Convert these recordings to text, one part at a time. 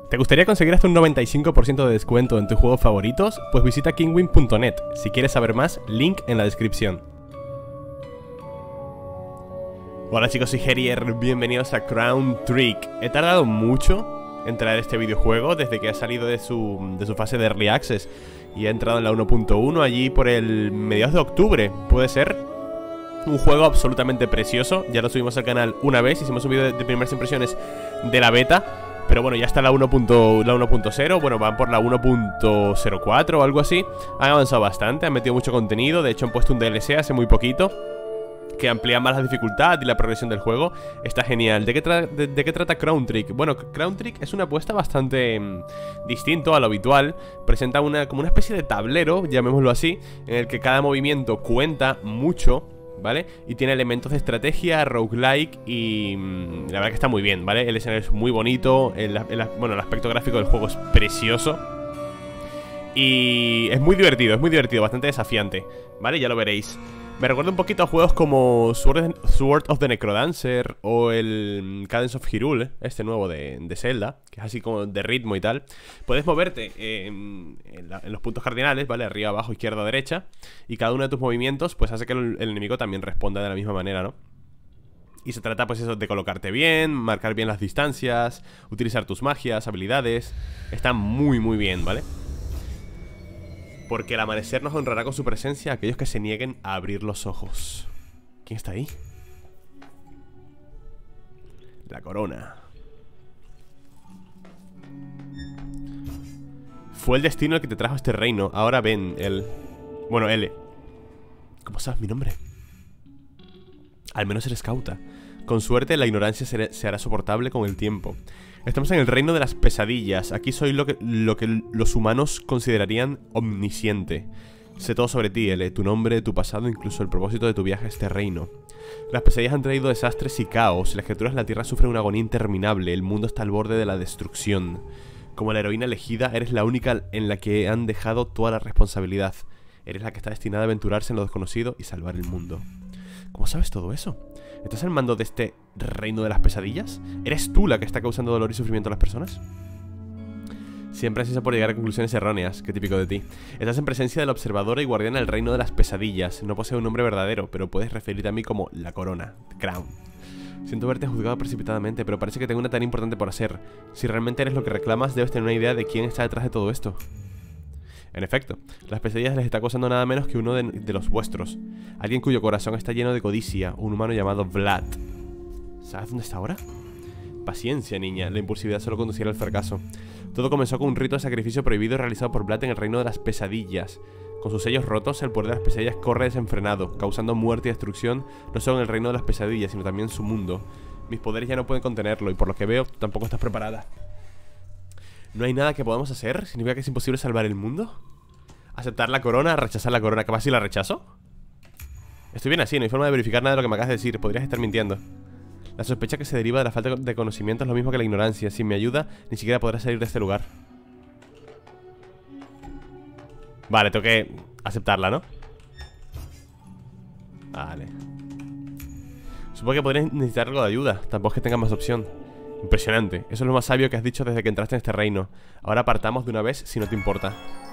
¿Te gustaría conseguir hasta un 95% de descuento en tus juegos favoritos? Pues visita kingwin.net. Si quieres saber más, link en la descripción. Hola chicos, soy Herier, bienvenidos a Crown Trick. He tardado mucho en traer este videojuego desde que ha salido de su fase de Early Access y he entrado en la 1.1 allí por el mediados de octubre, puede ser. Un juego absolutamente precioso, ya lo subimos al canal una vez, hicimos un vídeo de primeras impresiones de la beta. Pero bueno, ya está la 1.0, bueno, van por la 1.04 o algo así. Han avanzado bastante, han metido mucho contenido. De hecho han puesto un DLC hace muy poquito que amplía más la dificultad y la progresión del juego. Está genial. ¿De qué trata Crown Trick? Bueno, Crown Trick es una apuesta bastante distinto a lo habitual. Presenta como una especie de tablero, llamémoslo así, en el que cada movimiento cuenta mucho, ¿vale? Y tiene elementos de estrategia, roguelike y la verdad que está muy bien, ¿vale? El escenario es muy bonito, bueno, el aspecto gráfico del juego es precioso. Y es muy divertido, bastante desafiante, ¿vale? Ya lo veréis. Me recuerda un poquito a juegos como Sword of the Necrodancer o el Cadence of Hyrule, este nuevo de Zelda, que es así como de ritmo y tal. Puedes moverte en los puntos cardinales, ¿vale? Arriba, abajo, izquierda, derecha. Y cada uno de tus movimientos pues hace que el enemigo también responda de la misma manera, ¿no? Y se trata pues eso de colocarte bien, marcar bien las distancias, utilizar tus magias, habilidades. Está muy muy bien, ¿vale? Porque el amanecer nos honrará con su presencia a aquellos que se nieguen a abrir los ojos. ¿Quién está ahí? La corona. Fue el destino el que te trajo a este reino. Ahora ven, él. Bueno, L. ¿Cómo sabes mi nombre? Al menos eres cauta. Con suerte la ignorancia se hará soportable con el tiempo. Estamos en el reino de las pesadillas. Aquí soy lo que los humanos considerarían omnisciente. Sé todo sobre ti, L, tu nombre, tu pasado, incluso el propósito de tu viaje a este reino. Las pesadillas han traído desastres y caos. Las criaturas de la tierra sufren una agonía interminable. El mundo está al borde de la destrucción. Como la heroína elegida, eres la única en la que han dejado toda la responsabilidad. Eres la que está destinada a aventurarse en lo desconocido y salvar el mundo. ¿Cómo sabes todo eso? ¿Estás al mando de este reino de las pesadillas? ¿Eres tú la que está causando dolor y sufrimiento a las personas? Siempre ansiosa por llegar a conclusiones erróneas, qué típico de ti. Estás en presencia de la observadora y guardiana del reino de las pesadillas. No posee un nombre verdadero, pero puedes referirte a mí como la corona, Crown. Siento verte juzgado precipitadamente, pero parece que tengo una tarea importante por hacer. Si realmente eres lo que reclamas, debes tener una idea de quién está detrás de todo esto. En efecto, las pesadillas les está acosando nada menos que uno de los vuestros. Alguien cuyo corazón está lleno de codicia, un humano llamado Vlad. ¿Sabes dónde está ahora? Paciencia, niña, la impulsividad solo conducirá al fracaso. Todo comenzó con un rito de sacrificio prohibido realizado por Vlad en el reino de las pesadillas. Con sus sellos rotos, el poder de las pesadillas corre desenfrenado, causando muerte y destrucción no solo en el reino de las pesadillas, sino también en su mundo. Mis poderes ya no pueden contenerlo y por lo que veo, tampoco estás preparada. ¿No hay nada que podamos hacer? ¿Significa que es imposible salvar el mundo? ¿Aceptar la corona? ¿Rechazar la corona? ¿Capaz si la rechazo? Estoy bien así, no hay forma de verificar nada de lo que me acabas de decir. Podrías estar mintiendo. La sospecha que se deriva de la falta de conocimiento es lo mismo que la ignorancia. Sin mi ayuda, ni siquiera podrás salir de este lugar. Vale, tengo que aceptarla, ¿no? Vale. Supongo que podrías necesitar algo de ayuda. Tampoco es que tengas más opción. Impresionante, eso es lo más sabio que has dicho desde que entraste en este reino. Ahora partamos de una vez si no te importa.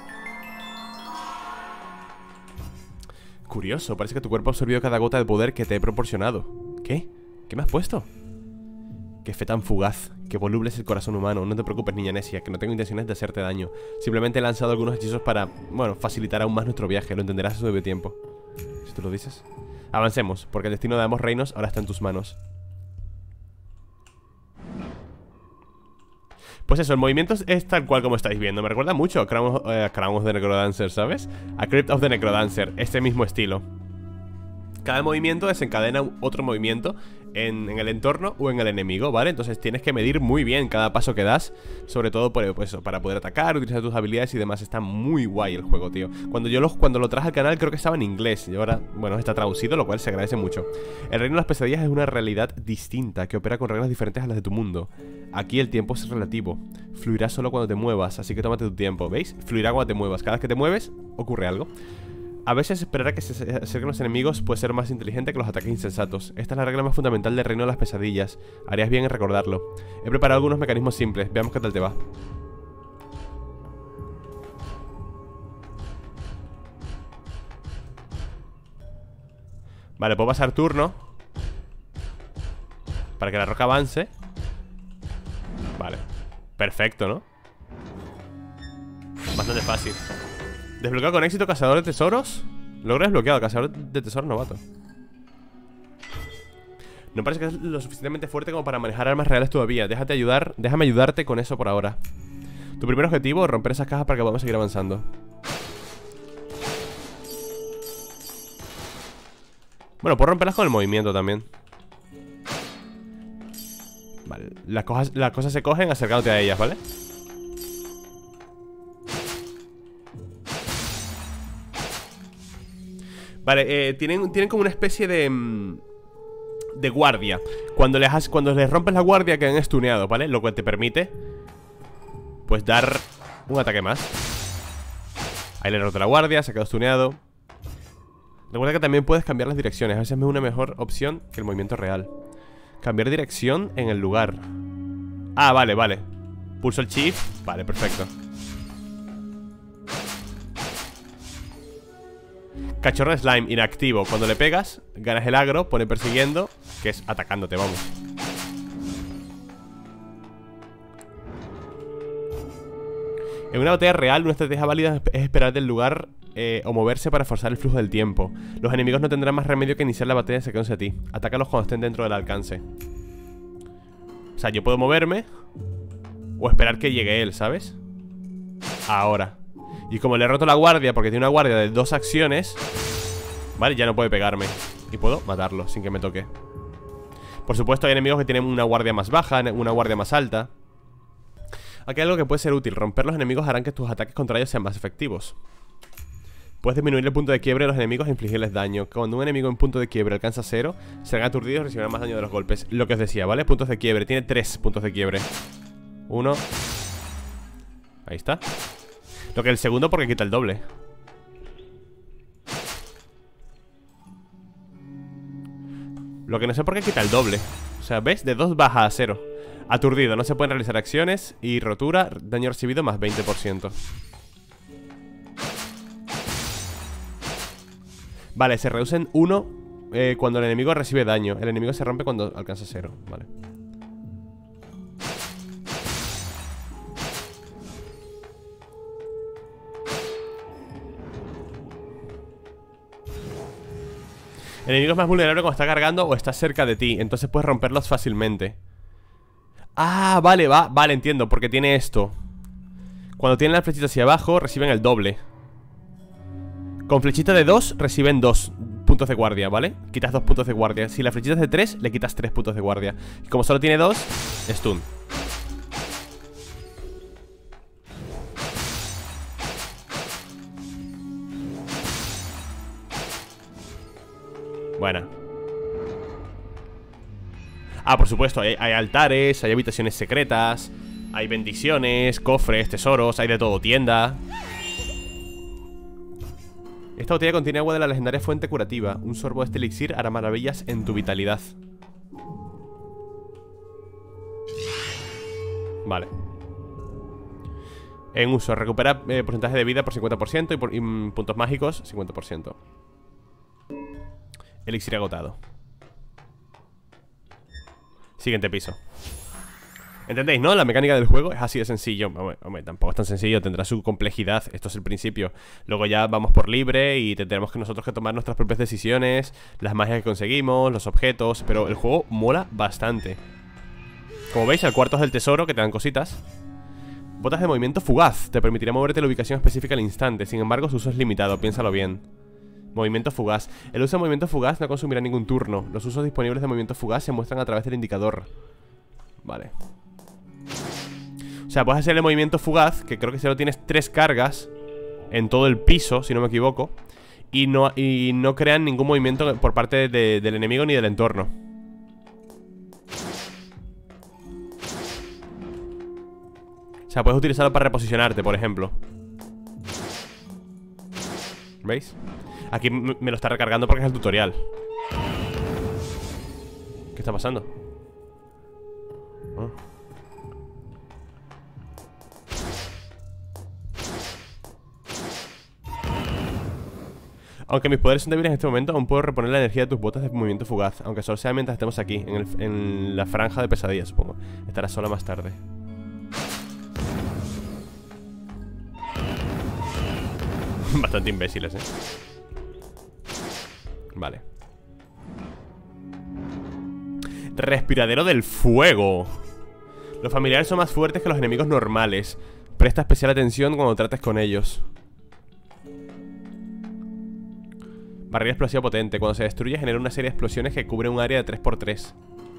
Curioso, parece que tu cuerpo ha absorbido cada gota de poder que te he proporcionado. ¿Qué? ¿Qué me has puesto? Qué fe tan fugaz, qué voluble es el corazón humano. No te preocupes, niña necia, que no tengo intenciones de hacerte daño. Simplemente he lanzado algunos hechizos para, bueno, facilitar aún más nuestro viaje. Lo entenderás a su debido tiempo. Si tú lo dices. Avancemos, porque el destino de ambos reinos ahora está en tus manos. Pues eso, el movimiento es tal cual como estáis viendo. Me recuerda mucho a Crown of the Necrodancer, ¿sabes? A Crypt of the Necrodancer, este mismo estilo. Cada movimiento desencadena otro movimiento en el entorno o en el enemigo, ¿vale? Entonces tienes que medir muy bien cada paso que das. Sobre todo pues, para poder atacar, utilizar tus habilidades y demás. Está muy guay el juego, tío. Cuando lo traje al canal creo que estaba en inglés. Y ahora, bueno, está traducido, lo cual se agradece mucho. El reino de las pesadillas es una realidad distinta que opera con reglas diferentes a las de tu mundo. Aquí el tiempo es relativo. Fluirá solo cuando te muevas, así que tómate tu tiempo, ¿veis? Fluirá cuando te muevas. Cada vez que te mueves, ocurre algo. A veces esperar a que se acerquen los enemigos puede ser más inteligente que los ataques insensatos. Esta es la regla más fundamental del reino de las pesadillas. Harías bien en recordarlo. He preparado algunos mecanismos simples. Veamos qué tal te va. Vale, puedo pasar turno para que la roca avance. Vale, perfecto, ¿no? Bastante fácil. Desbloqueado con éxito cazador de tesoros. Logro desbloqueado, cazador de tesoros novato. No parece que es lo suficientemente fuerte como para manejar armas reales todavía. Déjame ayudarte con eso por ahora. Tu primer objetivo es romper esas cajas para que podamos seguir avanzando. Bueno, puedo romperlas con el movimiento también. Vale, las cosas se cogen acercándote a ellas, ¿vale? Vale, tienen como una especie de guardia. Cuando les rompes la guardia quedan stuneados, ¿vale? Lo cual te permite pues dar un ataque más. Ahí le he roto la guardia, se ha quedado stuneado. Recuerda que también puedes cambiar las direcciones. A veces es una mejor opción que el movimiento real. Cambiar dirección en el lugar. Ah, vale, vale. Pulso el shift. Vale, perfecto. Cachorro de slime, inactivo. Cuando le pegas, ganas el agro, pone persiguiendo, que es atacándote, vamos. En una batalla real, una estrategia válida es esperar del lugar o moverse para forzar el flujo del tiempo. Los enemigos no tendrán más remedio que iniciar la batalla acercándose a ti. Atácalos cuando estén dentro del alcance. O sea, yo puedo moverme o esperar que llegue él, ¿sabes? Ahora. Y como le he roto la guardia, porque tiene una guardia de 2 acciones, vale, ya no puede pegarme. Y puedo matarlo sin que me toque. Por supuesto hay enemigos que tienen una guardia más baja, una guardia más alta. Aquí hay algo que puede ser útil. Romper los enemigos harán que tus ataques contra ellos sean más efectivos. Puedes disminuir el punto de quiebre de los enemigos e infligirles daño. Cuando un enemigo en punto de quiebre alcanza 0, serán aturdidos y recibirán más daño de los golpes. Lo que os decía, ¿vale? Puntos de quiebre, tiene 3 puntos de quiebre. 1. Ahí está. Lo que el segundo porque quita el doble. Lo que no sé por qué quita el doble. O sea, ¿ves? De 2 baja a 0. Aturdido, no se pueden realizar acciones. Y rotura, daño recibido más 20%. Vale, se reduce en 1 cuando el enemigo recibe daño. El enemigo se rompe cuando alcanza 0. Vale. El enemigo es más vulnerable cuando está cargando o está cerca de ti. Entonces puedes romperlos fácilmente. Ah, vale, vale, entiendo. Porque tiene esto. Cuando tienen la flechita hacia abajo, reciben el doble. Con flechita de 2, reciben 2 puntos de guardia, ¿vale? Quitas 2 puntos de guardia. Si la flechita es de 3, le quitas 3 puntos de guardia. Y como solo tiene 2, stun. Buena. Ah, por supuesto, hay altares, hay habitaciones secretas, hay bendiciones, cofres, tesoros, hay de todo, tienda. Esta botella contiene agua de la legendaria fuente curativa. Un sorbo de este elixir hará maravillas en tu vitalidad. Vale. En uso, recupera porcentaje de vida por 50% y puntos mágicos 50%. Elixir agotado. Siguiente piso. ¿Entendéis, no? La mecánica del juego es así de sencillo. Hombre, tampoco es tan sencillo, tendrá su complejidad. Esto es el principio. Luego ya vamos por libre y tendremos que nosotros que tomar nuestras propias decisiones, las magias que conseguimos, los objetos. Pero el juego mola bastante. Como veis, el cuarto es del tesoro, que te dan cositas. Botas de movimiento fugaz. Te permitirá moverte a la ubicación específica al instante. Sin embargo, su uso es limitado, piénsalo bien. Movimiento fugaz. El uso de movimiento fugaz no consumirá ningún turno. Los usos disponibles de movimiento fugaz se muestran a través del indicador. Vale. O sea, puedes hacer el movimiento fugaz, que creo que solo tienes 3 cargas en todo el piso, si no me equivoco. Y no crean ningún movimiento por parte del enemigo ni del entorno. O sea, puedes utilizarlo para reposicionarte, por ejemplo. ¿Veis? Aquí me lo está recargando porque es el tutorial. ¿Qué está pasando? Oh. Aunque mis poderes son débiles en este momento, aún puedo reponer la energía de tus botas de movimiento fugaz. Aunque solo sea mientras estemos aquí, en la franja de pesadilla, supongo. Estarás sola más tarde. Bastante imbéciles, Vale. Respiradero del fuego. Los familiares son más fuertes que los enemigos normales. Presta especial atención cuando trates con ellos. Barrera explosiva potente. Cuando se destruye genera una serie de explosiones que cubre un área de 3×3.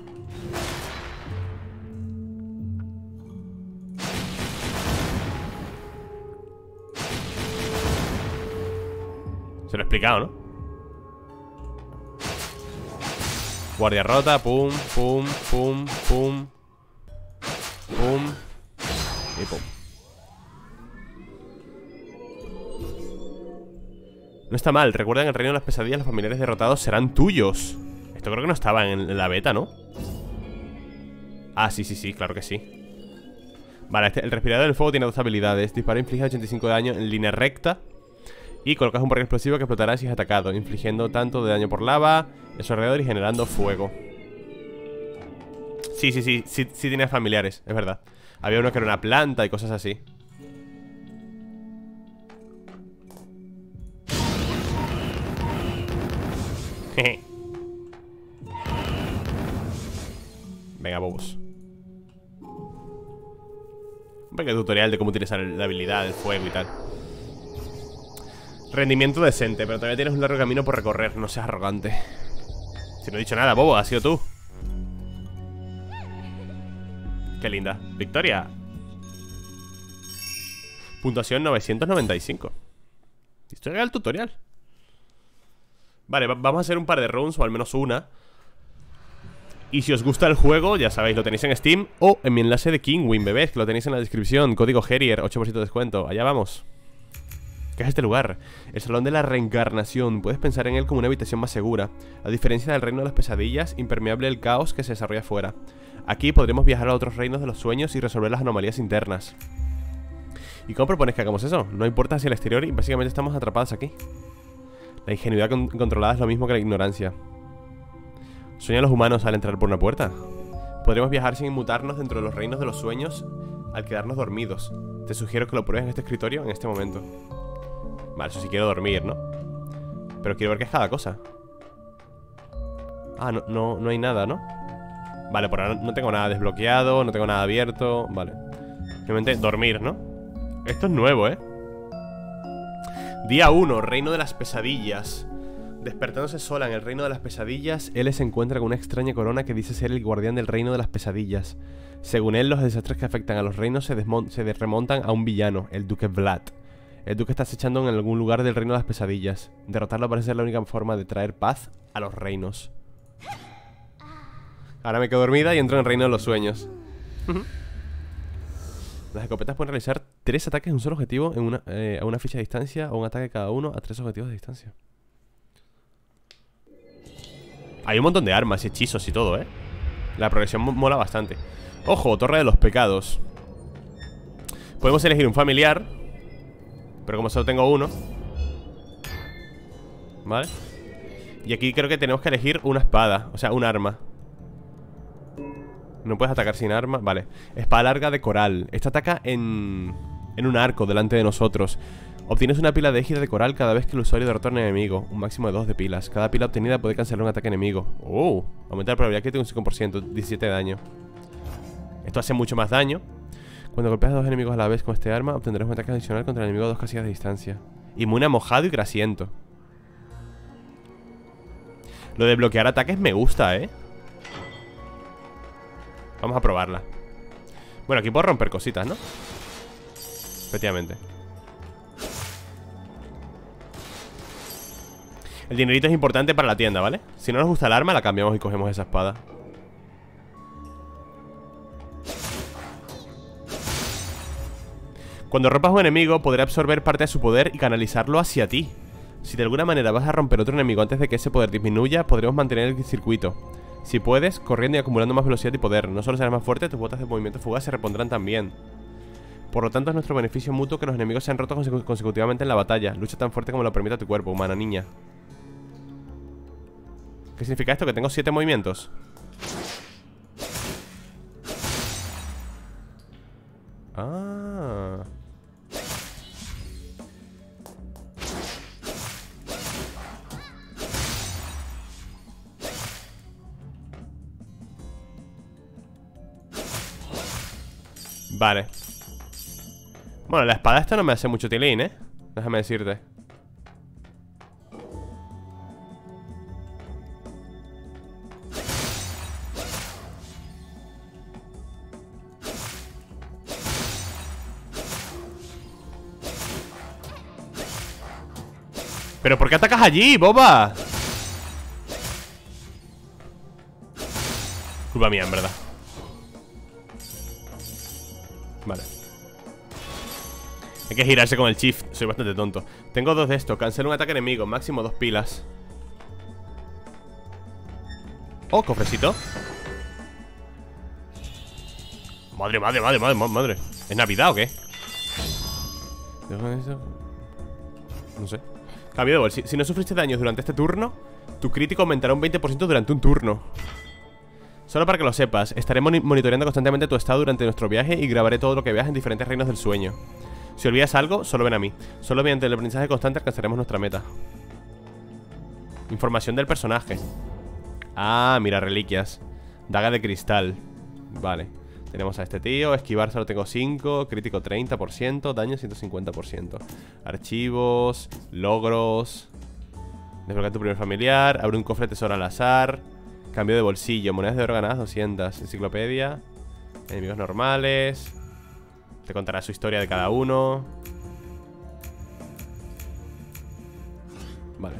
Se lo he explicado, ¿no? Guardia rota, pum, pum, pum, pum. Pum. Y pum. No está mal, recuerda que en el reino de las pesadillas los familiares derrotados serán tuyos. Esto creo que no estaba en la beta, ¿no? Ah, sí, claro que sí. Vale, el respirador del fuego tiene dos habilidades. Disparo inflige 85 de daño en línea recta. Y colocas un barril explosivo que explotará si es atacado, infligiendo tanto de daño por lava en su alrededor y generando fuego. Sí tiene familiares, es verdad. Había uno que era una planta y cosas así. Venga, bobos. Un pequeño tutorial de cómo utilizar la habilidad del fuego y tal. Rendimiento decente, pero todavía tienes un largo camino por recorrer. No seas arrogante. Si no he dicho nada, bobo, has sido tú. Qué linda. Victoria. Puntuación 995. Esto era el tutorial. Vale, vamos a hacer un par de runs, o al menos una. Y si os gusta el juego, ya sabéis, lo tenéis en Steam o en mi enlace de Kinguin, bebés, que lo tenéis en la descripción. Código Herier, 8% de descuento. Allá vamos. ¿Qué es este lugar? El Salón de la Reencarnación. Puedes pensar en él como una habitación más segura. A diferencia del reino de las pesadillas, impermeable al caos que se desarrolla afuera. Aquí podremos viajar a otros reinos de los sueños y resolver las anomalías internas. ¿Y cómo propones que hagamos eso? No hay puertas hacia el exterior y básicamente estamos atrapados aquí. La ingenuidad controlada es lo mismo que la ignorancia. ¿Sueñan los humanos al entrar por una puerta? Podremos viajar sin inmutarnos dentro de los reinos de los sueños al quedarnos dormidos. Te sugiero que lo pruebes en este escritorio en este momento. Vale, eso sí quiero dormir, ¿no? Pero quiero ver qué es cada cosa. Ah, no hay nada, ¿no? Vale, por ahora no tengo nada desbloqueado, no tengo nada abierto. Vale. Simplemente dormir, ¿no? Esto es nuevo, Día 1, Reino de las Pesadillas. Despertándose sola en el Reino de las Pesadillas, L se encuentra con una extraña corona que dice ser el guardián del Reino de las Pesadillas. Según él, los desastres que afectan a los reinos se remontan a un villano, el Duque Vlad. El duque está acechando en algún lugar del reino de las pesadillas. Derrotarlo parece ser la única forma de traer paz a los reinos. Ahora me quedo dormida y entro en el reino de los sueños. Las escopetas pueden realizar 3 ataques en un solo objetivo a una ficha de distancia, o un ataque cada uno a 3 objetivos de distancia. Hay un montón de armas y hechizos y todo, La progresión mola bastante. Ojo, Torre de los Pecados. Podemos elegir un familiar, pero como solo tengo uno, ¿vale? Y aquí creo que tenemos que elegir una espada, o sea, un arma. No puedes atacar sin arma, vale. Espada larga de coral. Esta ataca en un arco delante de nosotros. Obtienes una pila de égida de coral cada vez que el usuario derrota a un enemigo. Un máximo de 2 de pilas. Cada pila obtenida puede cancelar un ataque enemigo. Aumenta la probabilidad que tenga un 5%, 17 de daño. Esto hace mucho más daño. Cuando golpeas a 2 enemigos a la vez con este arma, obtendrás un ataque adicional contra el enemigo a 2 casillas de distancia. Inmune a mojado y grasiento. Lo de bloquear ataques me gusta, Vamos a probarla. Bueno, aquí puedo romper cositas, ¿no? Efectivamente. El dinerito es importante para la tienda, ¿vale? Si no nos gusta el arma, la cambiamos y cogemos esa espada. Cuando rompas a un enemigo, podrá absorber parte de su poder y canalizarlo hacia ti. Si de alguna manera vas a romper otro enemigo antes de que ese poder disminuya, podremos mantener el circuito. Si puedes, corriendo y acumulando más velocidad y poder. No solo serás más fuerte, tus botas de movimiento fugaz se repondrán también. Por lo tanto, es nuestro beneficio mutuo que los enemigos sean rotos consecutivamente en la batalla. Lucha tan fuerte como lo permita tu cuerpo, humana niña. ¿Qué significa esto? ¿Que tengo 7 movimientos? Ah. Vale. Bueno, la espada esta no me hace mucho tilín, ¿eh? Déjame decirte. ¿Pero por qué atacas allí, boba? Culpa mía, en verdad. Vale. Hay que girarse con el shift. Soy bastante tonto. Tengo 2 de esto. Cancela un ataque enemigo. Máximo 2 pilas. Oh, cofrecito. Madre, madre, madre, madre, madre. ¿Es Navidad o qué? No sé. Cambio de bolsillo. Si no sufriste daños durante este turno, tu crítico aumentará un 20% durante un turno. Solo para que lo sepas, estaré monitoreando constantemente tu estado durante nuestro viaje y grabaré todo lo que veas en diferentes reinos del sueño. Si olvidas algo, solo ven a mí. Solo mediante el aprendizaje constante alcanzaremos nuestra meta. Información del personaje. Ah, mira, reliquias. Daga de cristal. Vale. Tenemos a este tío. Esquivar solo tengo 5. Crítico 30%. Daño 150%. Archivos. Logros. Desbloquea tu primer familiar. Abre un cofre tesoro al azar. Cambio de bolsillo. Monedas de oro ganadas 200. Enciclopedia. Enemigos normales. Te contará su historia de cada uno. Vale.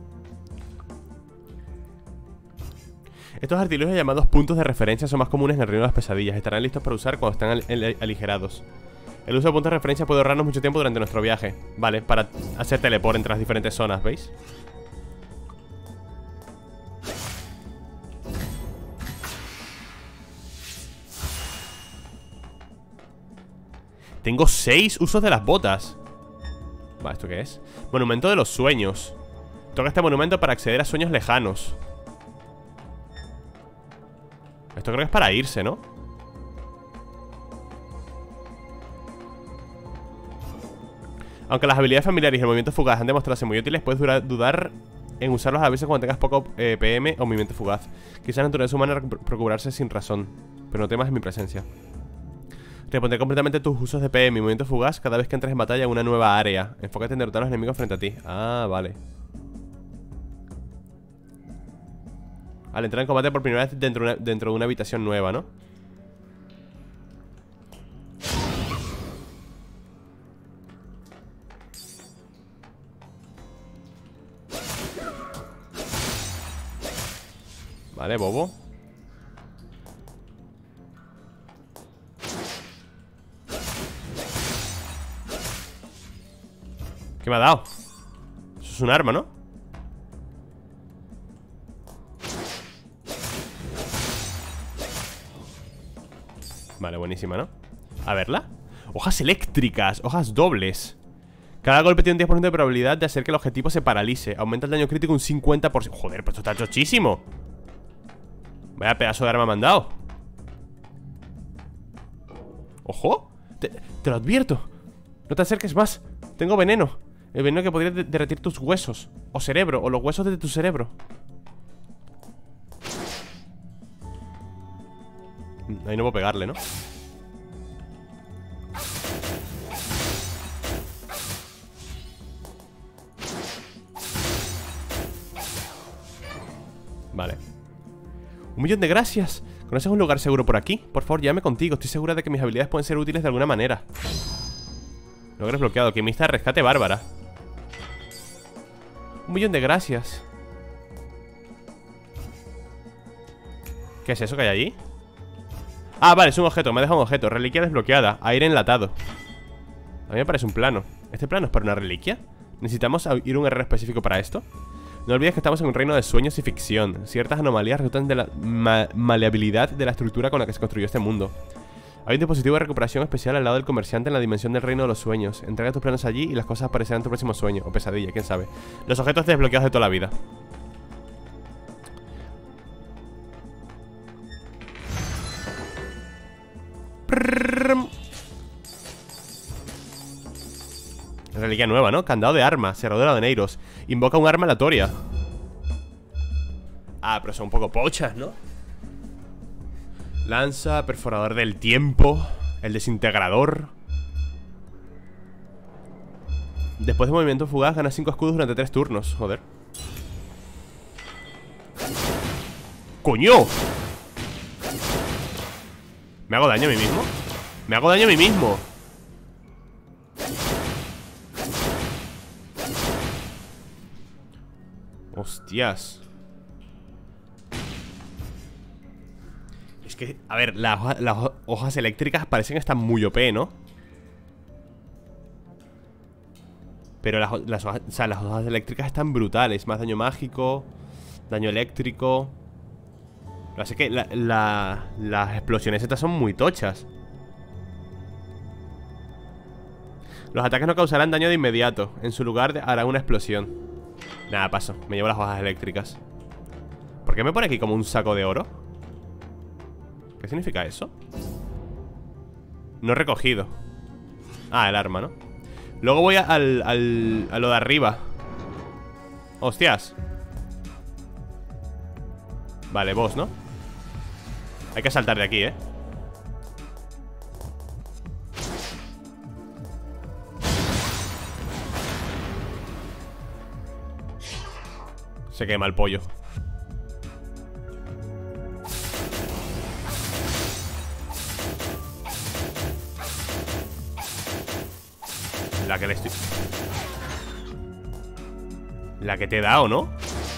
Estos artilugios llamados puntos de referencia son más comunes en el reino de las pesadillas. Estarán listos para usar cuando están aligerados. El uso de puntos de referencia puede ahorrarnos mucho tiempo durante nuestro viaje. Vale, para hacer teleport entre las diferentes zonas, ¿veis? Tengo 6 usos de las botas. Vale, ¿esto qué es? Monumento de los sueños. Toca este monumento para acceder a sueños lejanos. Esto creo que es para irse, ¿no? Aunque las habilidades familiares y el movimiento fugaz han demostrado ser muy útiles, puedes dudar en usarlos a veces cuando tengas poco PM o movimiento fugaz. Quizás la naturaleza humana procurarse sin razón, pero no temas en mi presencia. Repondré completamente tus usos de PM y movimiento fugaz cada vez que entres en batalla en una nueva área. Enfócate en derrotar a los enemigos frente a ti. Ah, vale. Al entrar en combate por primera vez dentro de una habitación nueva, ¿no? Vale, bobo. ¿Qué me ha dado? Eso es un arma, ¿no? Vale, buenísima, ¿no? A verla. Hojas eléctricas, hojas dobles. Cada golpe tiene un 10% de probabilidad de hacer que el objetivo se paralice. Aumenta el daño crítico un 50%. Joder, pero esto está chochísimo. Vaya pedazo de arma me han dado. ¡Ojo! Te lo advierto. No te acerques más. Tengo veneno. El veneno que podría derretir tus huesos. O cerebro, o los huesos de tu cerebro. Ahí no puedo pegarle, ¿no? Vale. 1.000.000 de gracias. ¿Conoces un lugar seguro por aquí? Por favor, llévame contigo. Estoy segura de que mis habilidades pueden ser útiles de alguna manera. Logro desbloqueado. Alquimista de rescate bárbara. 1.000.000 de gracias. ¿Qué es eso que hay allí? Ah, vale, es un objeto. Me ha dejado un objeto. Reliquia desbloqueada. Aire enlatado. A mí me parece un plano. ¿Este plano es para una reliquia? ¿Necesitamos ir a un error específico para esto? No olvides que estamos en un reino de sueños y ficción. Ciertas anomalías resultan de la maleabilidad de la estructura con la que se construyó este mundo. Hay un dispositivo de recuperación especial al lado del comerciante en la dimensión del reino de los sueños. Entrega tus planos allí y las cosas aparecerán en tu próximo sueño. O pesadilla, quién sabe. Los objetos desbloqueados de toda la vida. Reliquia nueva, ¿no? Candado de arma, cerradura de Neiros. Invoca un arma aleatoria. Ah, pero son un poco pochas, ¿no? Lanza, perforador del tiempo. El desintegrador. Después de movimiento fugaz ganas 5 escudos durante 3 turnos. Joder. ¡Coño! ¿Me hago daño a mí mismo? ¡Me hago daño a mí mismo! Hostias. Es que, a ver, las hojas eléctricas parecen que están muy OP, ¿no? Pero las hojas eléctricas están brutales. Más daño mágico, daño eléctrico. Así que las explosiones estas son muy tochas. Los ataques no causarán daño de inmediato. En su lugar hará una explosión. Nada, paso, me llevo las hojas eléctricas. ¿Por qué me pone aquí como un saco de oro? ¿Qué significa eso? No recogido. Ah, el arma, ¿no? Luego voy a lo de arriba. Hostias. Vale, boss, ¿no? Hay que saltar de aquí, ¿eh? Se quema el pollo. La que le estoy... La que te he dado, ¿no?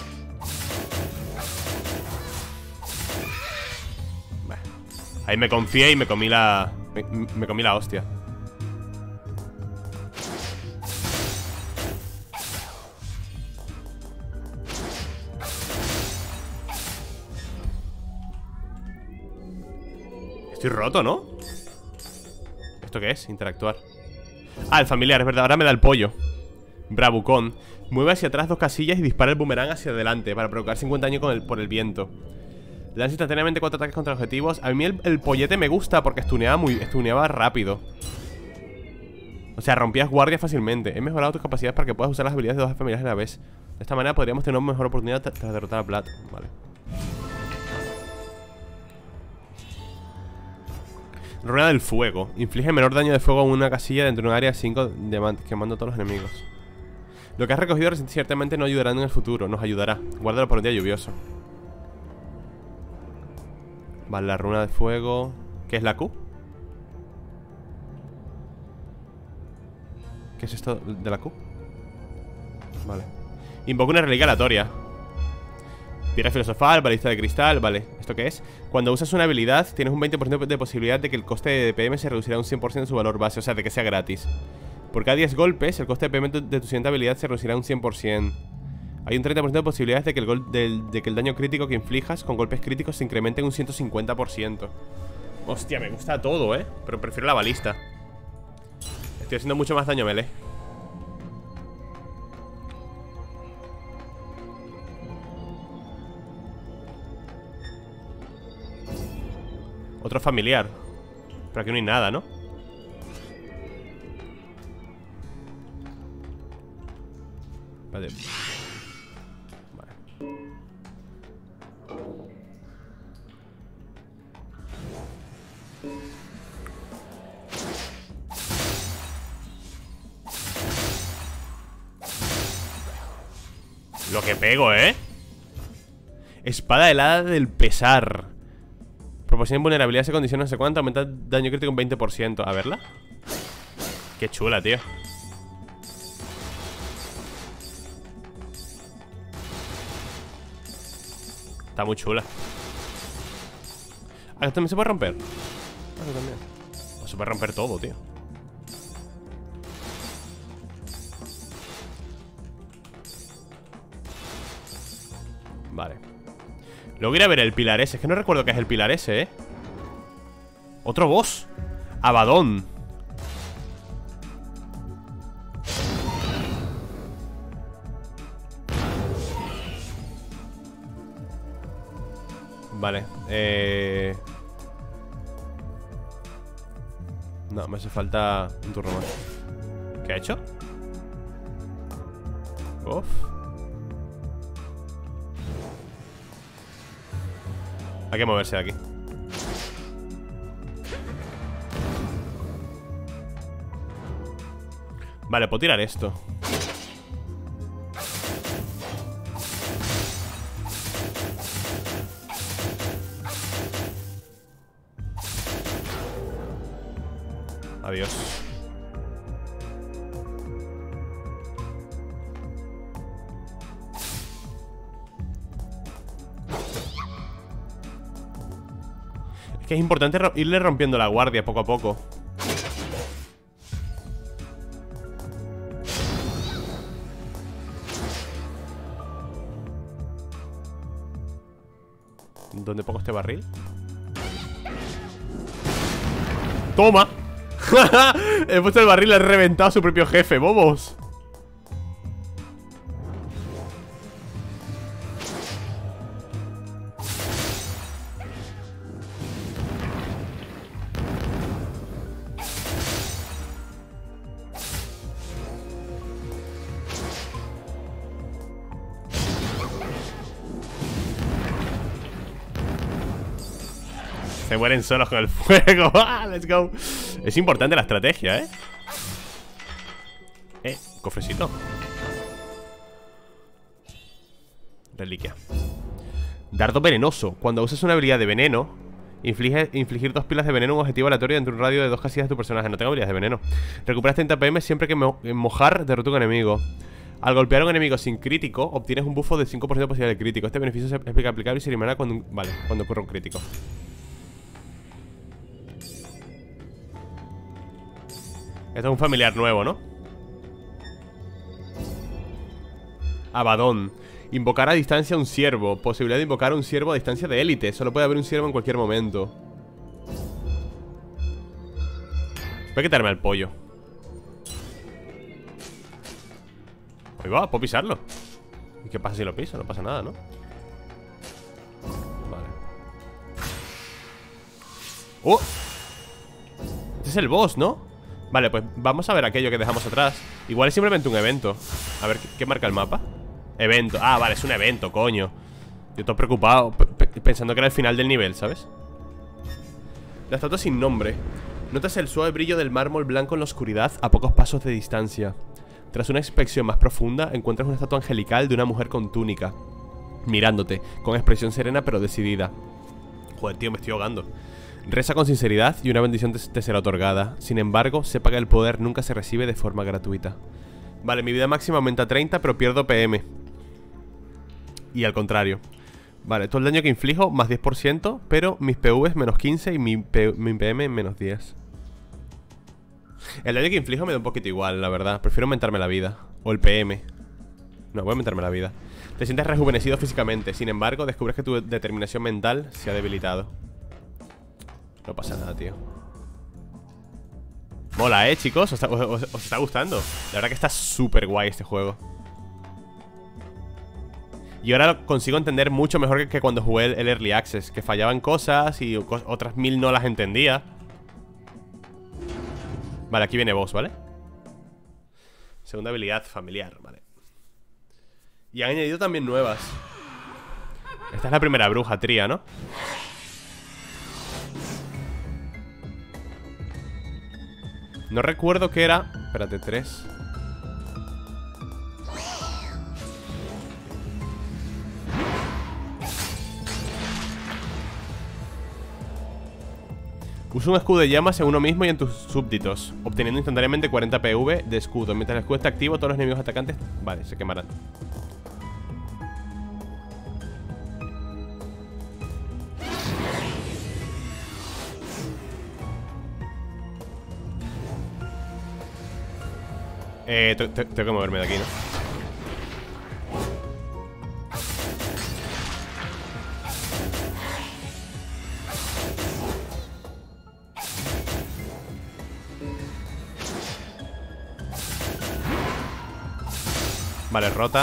Vale. Ahí me confié y me comí la... Me comí la hostia. Estoy roto, ¿no? ¿Esto qué es? Interactuar. Ah, el familiar, es verdad, ahora me da el pollo. Bravucón. Mueve hacia atrás 2 casillas y dispara el boomerang hacia adelante para provocar 50 daño por el viento. Lanza instantáneamente 4 ataques contra objetivos. A mí el pollete me gusta porque estuneaba rápido. O sea, rompías guardias fácilmente. He mejorado tus capacidades para que puedas usar las habilidades de 2 familiares a la vez. De esta manera podríamos tener una mejor oportunidad tras derrotar a Vlad. Vale. Rueda del fuego. Inflige menor daño de fuego a una casilla dentro de un área 5 quemando a todos los enemigos. Lo que has recogido ciertamente no ayudará en el futuro. Nos ayudará. Guárdalo por un día lluvioso. Vale, la runa de fuego. ¿Qué es la Q? ¿Qué es esto de la Q? Vale. Invoca una reliquia aleatoria. Piedra filosofal, balista de cristal. Vale, ¿esto qué es? Cuando usas una habilidad tienes un 20% de posibilidad de que el coste de DPM se reducirá un 100% de su valor base. O sea, de que sea gratis. Por cada 10 golpes, el coste de DPM de tu siguiente habilidad se reducirá un 100%. Hay un 30% de posibilidades de que el daño crítico que inflijas con golpes críticos se incremente en un 150%. Hostia, me gusta todo, pero prefiero la balista. Estoy haciendo mucho más daño melee. Otro familiar. Pero aquí no hay nada, ¿no? Vale. Vale. Lo que pego, Espada helada del pesar. Proporciona invulnerabilidad y condiciones no sé cuánto. Aumenta daño crítico un 20%. A verla. Qué chula, tío. Está muy chula. Ah, esto también se puede romper. Ah, esto también. Se puede romper todo, tío. Vale. Luego iré a ver el pilar ese. Es que no recuerdo qué es el pilar ese, Otro boss. Abaddon. Vale. No, me hace falta un turno más. ¿Qué ha hecho? Uf. Hay que moverse de aquí. Vale, puedo tirar esto. Adiós. Es que es importante irle rompiendo la guardia poco a poco. ¿Dónde pongo este barril? ¡Toma! He puesto el barril y he reventado a su propio jefe, bobos. Se mueren solos con el fuego. Let's go. Es importante la estrategia, cofrecito. Reliquia. Dardo venenoso. Cuando usas una habilidad de veneno, infligir 2 pilas de veneno a un objetivo aleatorio dentro de un radio de 2 casillas de tu personaje. No tengo habilidades de veneno. Recuperas 30 PM siempre que mojar derrota a un enemigo. Al golpear a un enemigo sin crítico, obtienes un buffo de 5% de posibilidad de crítico. Este beneficio es aplicable y se eliminará cuando, cuando ocurra un crítico. Esto es un familiar nuevo, ¿no? Abaddon. Invocar a distancia a un ciervo. Posibilidad de invocar a un ciervo a distancia de élite. Solo puede haber un ciervo en cualquier momento. Voy a quitarme al pollo. Ahí va, puedo pisarlo. ¿Y qué pasa si lo piso? No pasa nada, ¿no? Vale. ¡Oh! Este es el boss, ¿no? Vale, pues vamos a ver aquello que dejamos atrás. Igual es simplemente un evento. A ver, ¿qué marca el mapa? Evento, ah, vale, es un evento, coño. Yo estoy preocupado, pensando que era el final del nivel, ¿sabes? La estatua sin nombre. Notas el suave brillo del mármol blanco en la oscuridad a pocos pasos de distancia. Tras una inspección más profunda, encuentras una estatua angelical de una mujer con túnica, mirándote, con expresión serena pero decidida. Joder, tío, me estoy ahogando. Reza con sinceridad y una bendición te será otorgada. Sin embargo, sepa que el poder nunca se recibe de forma gratuita. Vale, mi vida máxima aumenta a 30, pero pierdo PM. Y al contrario. Vale, todo el daño que inflijo más 10%, pero mis PV es menos 15 y mi PM menos 10. El daño que inflijo me da un poquito igual, la verdad. Prefiero aumentarme la vida. O el PM. No, voy a aumentarme la vida. Te sientes rejuvenecido físicamente. Sin embargo, descubres que tu determinación mental se ha debilitado. No pasa nada, tío. Mola, chicos. ¿Os está gustando? La verdad que está súper guay este juego. Y ahora consigo entender mucho mejor que cuando jugué el Early Access, que fallaban cosas y otras 1000 no las entendía. Vale, aquí viene boss, ¿vale? Segunda habilidad familiar, vale. Y han añadido también nuevas. Esta es la primera bruja, Tria, ¿no? No recuerdo qué era. Espérate, 3. Usa un escudo de llamas en uno mismo y en tus súbditos, obteniendo instantáneamente 40 PV de escudo. Mientras el escudo esté activo, todos los enemigos atacantes, vale, se quemarán. Tengo que moverme de aquí, ¿no? Vale, rota.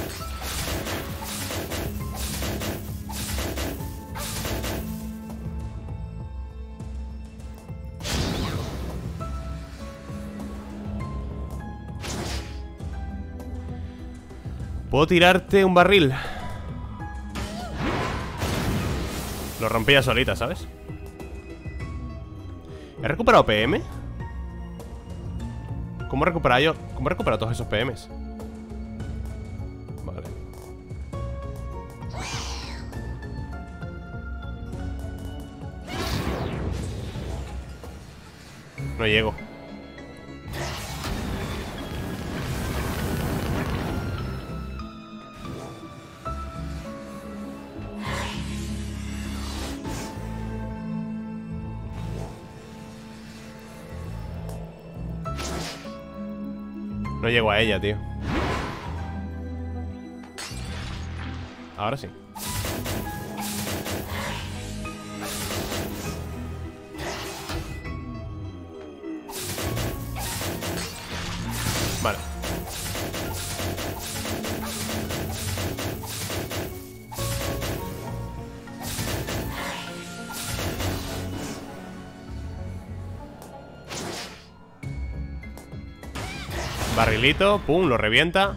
¿Puedo tirarte un barril? Lo rompí ya solita, ¿sabes? ¿He recuperado PM? ¿Cómo he recuperado todos esos PMs? Vale. No llego. No llego a ella, tío. Ahora sí. Vale. Barrilito, pum, lo revienta.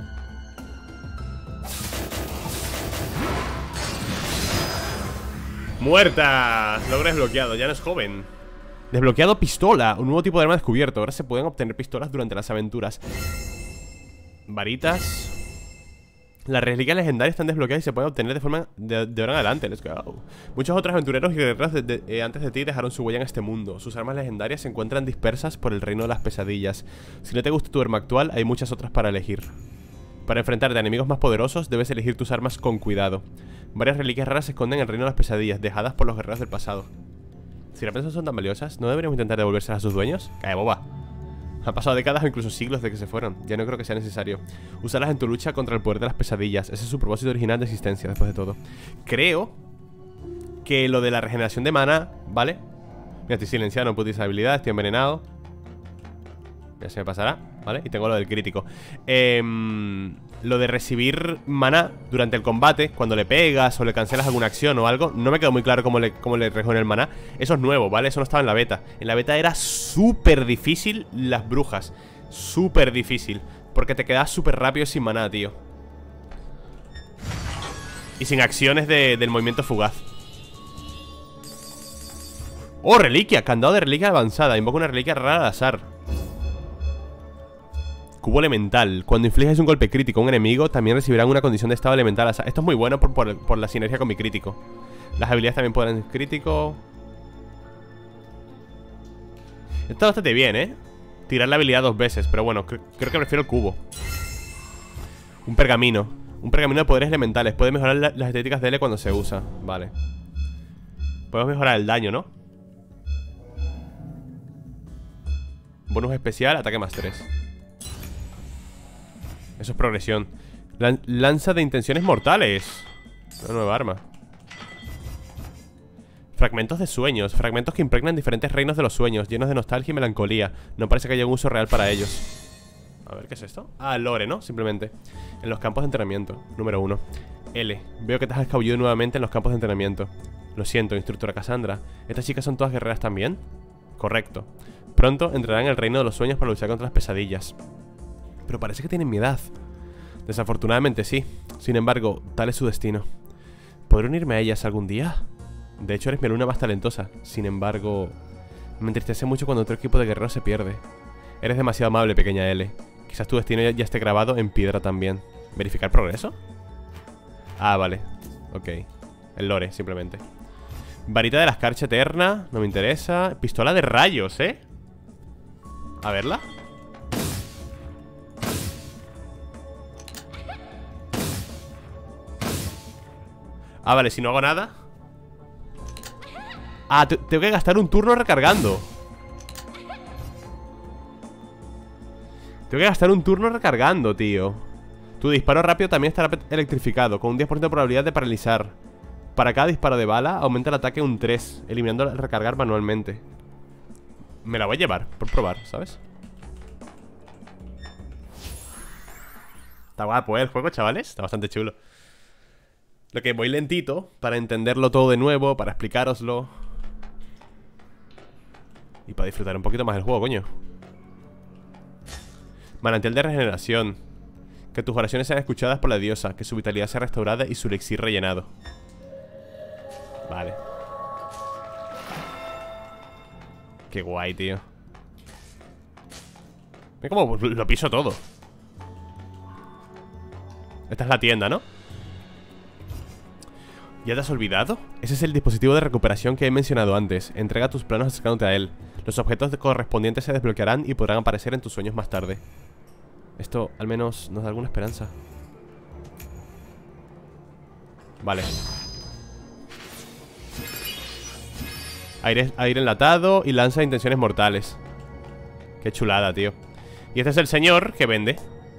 ¡Muerta! Logro desbloqueado, ya no es joven. Desbloqueado pistola, un nuevo tipo de arma descubierto. Ahora se pueden obtener pistolas durante las aventuras. Varitas. Las reliquias legendarias están desbloqueadas y se pueden obtener de forma de ahora en adelante. Let's go. Muchos otros aventureros y guerreros antes de ti dejaron su huella en este mundo. Sus armas legendarias se encuentran dispersas por el reino de las pesadillas. Si no te gusta tu arma actual, hay muchas otras para elegir. Para enfrentarte a enemigos más poderosos, debes elegir tus armas con cuidado. Varias reliquias raras se esconden en el reino de las pesadillas, dejadas por los guerreros del pasado. Si las piezas son tan valiosas, ¿no deberíamos intentar devolvérselas a sus dueños? ¡Cae boba! Han pasado décadas o incluso siglos de que se fueron. Ya no creo que sea necesario usarlas en tu lucha contra el poder de las pesadillas. Ese es su propósito original de existencia, después de todo. Creo que lo de la regeneración de mana, ¿vale? Mira, estoy silenciado, no puedo utilizar habilidad, estoy envenenado. Ya se me pasará, ¿vale? Y tengo lo del crítico. Lo de recibir mana durante el combate, cuando le pegas o le cancelas alguna acción o algo, no me quedó muy claro cómo le regenera el maná. Eso es nuevo, ¿vale? Eso no estaba en la beta. En la beta era súper difícil las brujas. Súper difícil. Porque te quedas súper rápido sin maná, tío. Y sin acciones del movimiento fugaz. ¡Oh, reliquia! Candado de reliquia avanzada. Invoca una reliquia rara al azar. Cubo elemental. Cuando infliges un golpe crítico a un enemigo, también recibirán una condición de estado elemental. Esto es muy bueno por la sinergia con mi crítico. Las habilidades también pueden crítico. Está bastante bien, ¿eh? Tirar la habilidad 2 veces, pero bueno, creo que prefiero el cubo. Un pergamino. Un pergamino de poderes elementales. Puede mejorar las estéticas de L cuando se usa. Vale. Podemos mejorar el daño, ¿no? Bonus especial, ataque más 3. Eso es progresión. Lanza de intenciones mortales. Una nueva arma. Fragmentos de sueños. Fragmentos que impregnan diferentes reinos de los sueños, llenos de nostalgia y melancolía. No parece que haya un uso real para ellos. A ver, ¿qué es esto? Ah, lore, ¿no? Simplemente. En los campos de entrenamiento. Número 1. L. Veo que te has escabullido nuevamente en los campos de entrenamiento. Lo siento, instructora Cassandra. ¿Estas chicas son todas guerreras también? Correcto. Pronto entrarán en el reino de los sueños para luchar contra las pesadillas. Pero parece que tienen mi edad. Desafortunadamente sí. Sin embargo, tal es su destino. ¿Podré unirme a ellas algún día? De hecho, eres mi alumna más talentosa. Sin embargo, me entristece mucho cuando otro equipo de guerreros se pierde. Eres demasiado amable, pequeña L. Quizás tu destino ya esté grabado en piedra también. ¿Verificar progreso? Ah, vale. Ok. El lore, simplemente. Varita de la escarcha eterna. No me interesa. Pistola de rayos, ¿eh? A verla. Ah, vale, si no hago nada. Ah, tengo que gastar un turno recargando. Tengo que gastar un turno recargando, tío. Tu disparo rápido también estará electrificado, con un 10% de probabilidad de paralizar. Para cada disparo de bala, aumenta el ataque un 3, eliminando el recargar manualmente. Me la voy a llevar, por probar, ¿sabes? Está guapo, el juego, chavales. Está bastante chulo. Lo que voy lentito para entenderlo todo de nuevo, para explicároslo. Y para disfrutar un poquito más del juego, coño. Manantial de regeneración. Que tus oraciones sean escuchadas por la diosa. Que su vitalidad sea restaurada y su elixir rellenado. Vale. Qué guay, tío. Ve cómo lo piso todo. Esta es la tienda, ¿no? ¿Ya te has olvidado? Ese es el dispositivo de recuperación que he mencionado antes. Entrega tus planos acercándote a él. Los objetos correspondientes se desbloquearán y podrán aparecer en tus sueños más tarde. Esto al menos nos da alguna esperanza. Vale. Aire enlatado y lanza de intenciones mortales. Qué chulada, tío. Y este es el señor que vende.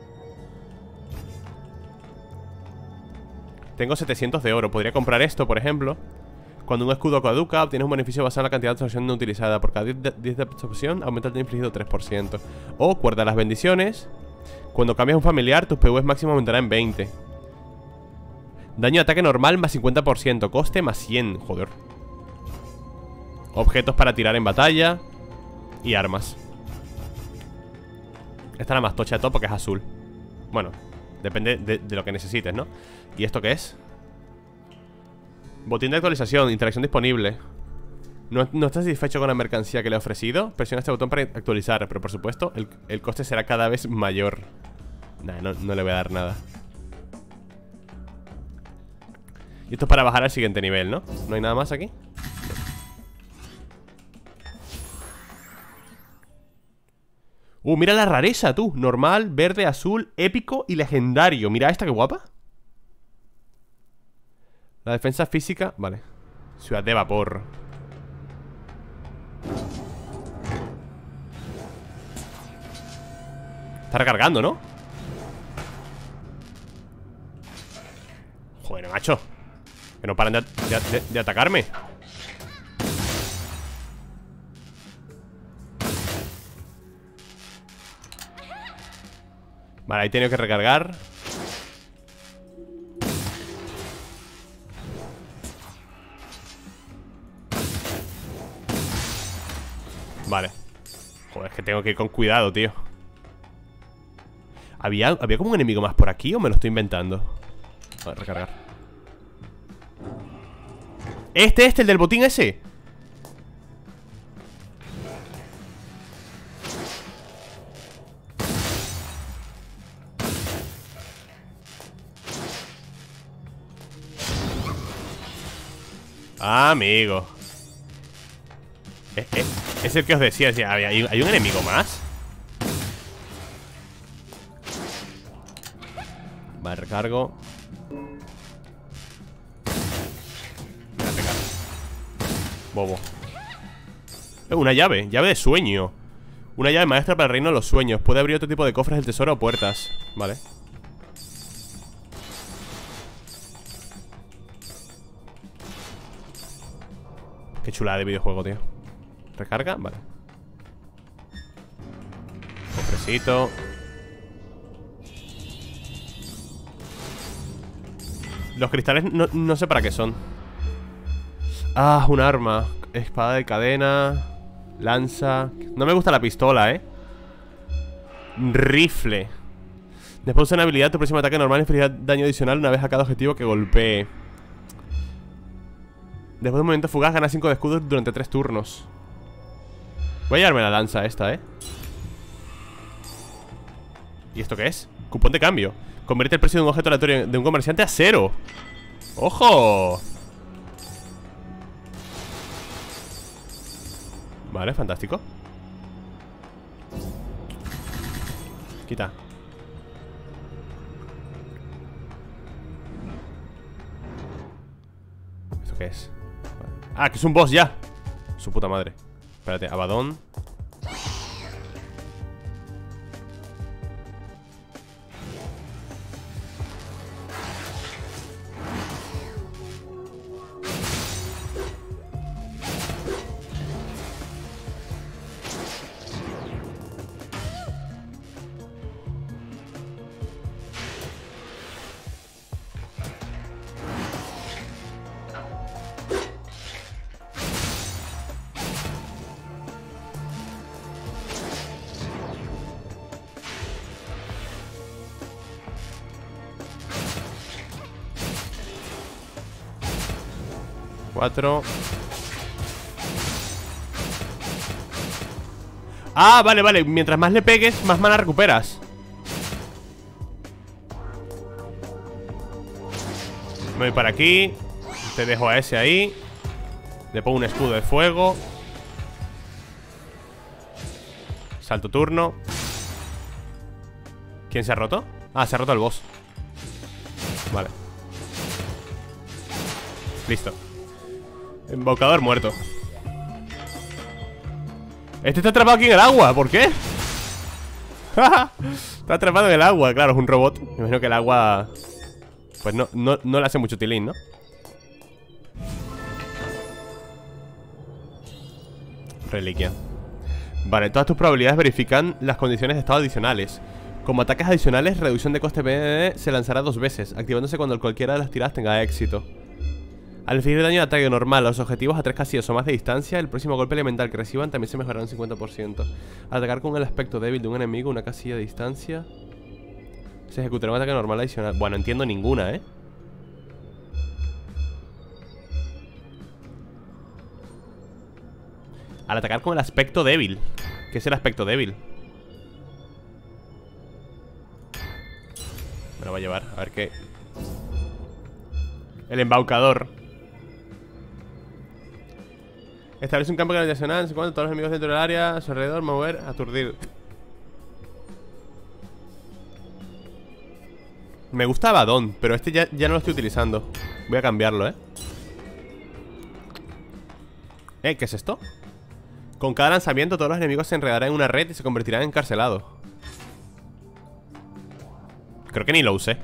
Tengo 700 de oro. Podría comprar esto, por ejemplo. Cuando un escudo caduca, obtienes un beneficio basado en la cantidad de absorción no utilizada. Por cada 10 de absorción, aumenta el daño infligido 3%. O guarda las bendiciones. Cuando cambias un familiar, tus PVs máximo aumentará en 20. Daño de ataque normal más 50%. Coste más 100. Joder. Objetos para tirar en batalla. Y armas. Esta es la más tocha de todo porque es azul. Bueno, depende de lo que necesites, ¿no? ¿Y esto qué es? Botín de actualización, interacción disponible. ¿No estás satisfecho con la mercancía que le he ofrecido? Presiona este botón para actualizar. Pero por supuesto, el coste será cada vez mayor. Nah, no le voy a dar nada. Y esto es para bajar al siguiente nivel, ¿no? ¿No hay nada más aquí? Mira la rareza, tú. Normal, verde, azul, épico y legendario. Mira esta, qué guapa. La defensa física, vale. Ciudad de vapor. Está recargando, ¿no? Joder, macho. Que no paran de atacarme. Vale, ahí he tenido que recargar. Vale. Joder, es que tengo que ir con cuidado, tío. ¿Había como un enemigo más por aquí o me lo estoy inventando? A ver, recargar. El del botín ese. Ah, amigo. Es el que os decía. ¿Hay un enemigo más? Vale, recargo. Voy a pegar. Bobo. Una llave. Llave de sueño. Una llave maestra para el reino de los sueños. Puede abrir otro tipo de cofres del tesoro o puertas. Vale. Qué chulada de videojuego, tío. ¿Recarga? Vale. Cofrecito. Los cristales no sé para qué son. Ah, un arma. Espada de cadena. Lanza. No me gusta la pistola, Rifle. Después de una habilidad, tu próximo ataque normal infligirá daño adicional una vez a cada objetivo que golpee. Después de un movimiento fugaz, gana 5 de escudos durante 3 turnos. Voy a llevarme la lanza esta, ¿Y esto qué es? Cupón de cambio. Convierte el precio de un objeto aleatorio de un comerciante a 0. ¡Ojo! Vale, fantástico. Quita. ¿Esto qué es? Ah, que es un boss ya. Su puta madre. Espérate, Abaddon. 4. Ah, vale, vale. Mientras más le pegues, más mana recuperas. Me voy para aquí. Te dejo a ese ahí. Le pongo un escudo de fuego. Salto turno. ¿Quién se ha roto? Ah, se ha roto el boss. Vale. Listo. Embaucador muerto. Este está atrapado aquí en el agua, ¿por qué? Está atrapado en el agua, claro, es un robot. Me imagino que el agua pues no le hace mucho tilín, ¿no? Reliquia. Vale, todas tus probabilidades verifican las condiciones de estado adicionales. Como ataques adicionales, reducción de coste PvE se lanzará 2 veces, activándose cuando cualquiera de las tiradas tenga éxito. Al infligir daño de ataque normal a los objetivos a 3 casillas o más de distancia, el próximo golpe elemental que reciban también se mejorará un 50%. Al atacar con el aspecto débil de un enemigo una casilla de distancia, se ejecutará un ataque normal adicional. Bueno, no entiendo ninguna, ¿eh? Al atacar con el aspecto débil. ¿Qué es el aspecto débil? Me lo va a llevar, a ver qué. El embaucador. Establece un campo gravitacional, no sé cuánto, todos los enemigos dentro del área, a su alrededor, mover, aturdir. Me gusta Abaddon, pero este ya no lo estoy utilizando. Voy a cambiarlo, ¿eh? ¿Qué es esto? Con cada lanzamiento todos los enemigos se enredarán en una red y se convertirán en encarcelados. Creo que ni lo usé.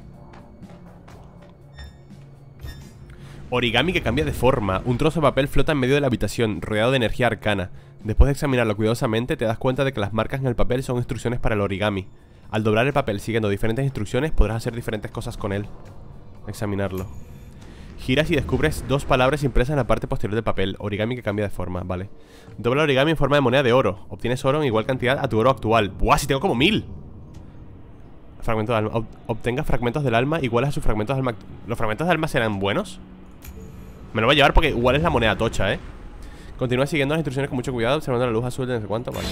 Origami que cambia de forma. Un trozo de papel flota en medio de la habitación, rodeado de energía arcana. Después de examinarlo cuidadosamente, te das cuenta de que las marcas en el papel son instrucciones para el origami. Al doblar el papel siguiendo diferentes instrucciones, podrás hacer diferentes cosas con él. Examinarlo. Giras y descubres 2 palabras impresas en la parte posterior del papel. Origami que cambia de forma, vale. Dobla el origami en forma de moneda de oro. Obtienes oro en igual cantidad a tu oro actual. ¡Buah! Si tengo como 1000. Fragmento de alma. Obtenga fragmentos del alma iguales a sus fragmentos de alma. ¿Los fragmentos de alma serán buenos? Me lo voy a llevar porque igual es la moneda tocha, ¿eh? Continúa siguiendo las instrucciones con mucho cuidado, observando la luz azul de no sé cuánto, vale.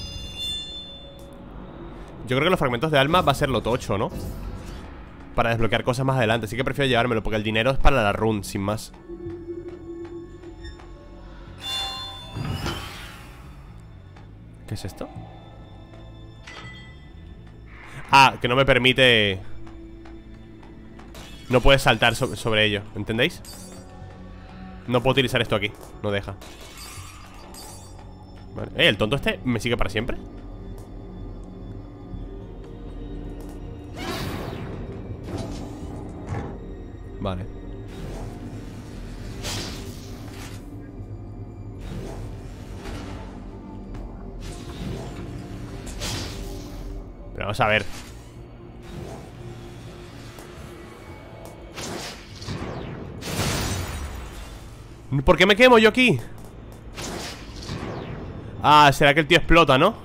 Yo creo que los fragmentos de alma va a ser lo tocho, ¿no? Para desbloquear cosas más adelante. Así que prefiero llevármelo porque el dinero es para la run, sin más. ¿Qué es esto? Ah, que no me permite. No puedes saltar sobre ello, ¿entendéis? No puedo utilizar esto aquí, no deja. Vale. ¿El tonto este me sigue para siempre? Vale. Pero vamos a ver. ¿Por qué me quemo yo aquí? Ah, será que el tío explota, ¿no?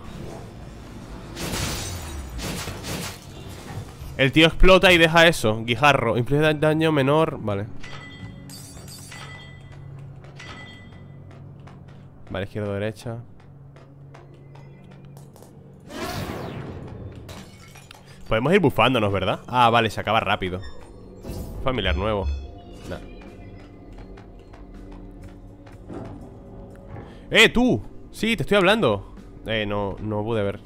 El tío explota y deja eso. Guijarro, inflige daño menor. Vale. Vale, izquierda o derecha. Podemos ir bufándonos, ¿verdad? Ah, vale, se acaba rápido. Familiar nuevo. Nah. ¡Tú! Sí, te estoy hablando. No pude ver.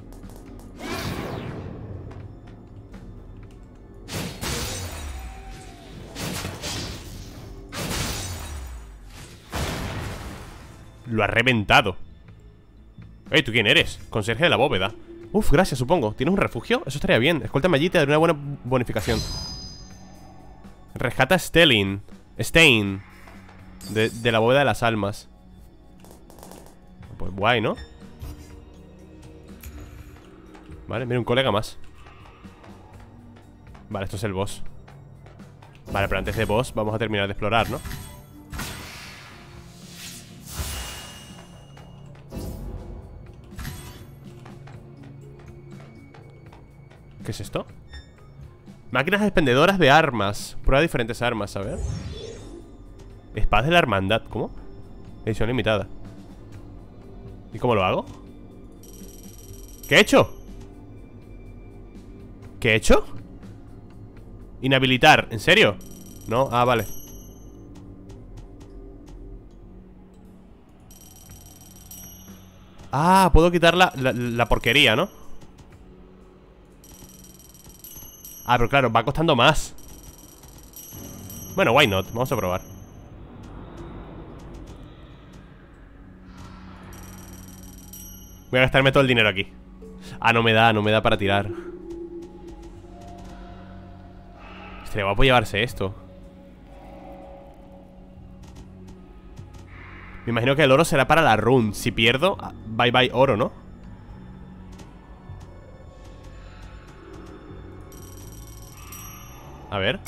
Lo ha reventado. ¿Tú quién eres? Conserje de la bóveda. Uf, gracias, supongo. ¿Tienes un refugio? Eso estaría bien. Escóltame allí y te daré una buena bonificación. Rescata a Stein de la bóveda de las almas. Pues guay, ¿no? Vale, mira, un colega más. Vale, esto es el boss. Vale, pero antes de boss vamos a terminar de explorar, ¿no? ¿Qué es esto? Máquinas expendedoras de armas. Prueba diferentes armas, a ver. Espada de la hermandad, ¿cómo? Edición limitada. ¿Y cómo lo hago? ¿Qué he hecho? ¿Qué he hecho? Inhabilitar, ¿en serio? No, ah, vale. Ah, puedo quitar la porquería, ¿no? Ah, pero claro, va costando más. Bueno, why not, vamos a probar. Voy a gastarme todo el dinero aquí. Ah, no me da para tirar. Estaría guapo llevarse esto. Me imagino que el oro será para la run. Si pierdo, bye bye oro, ¿no? A ver.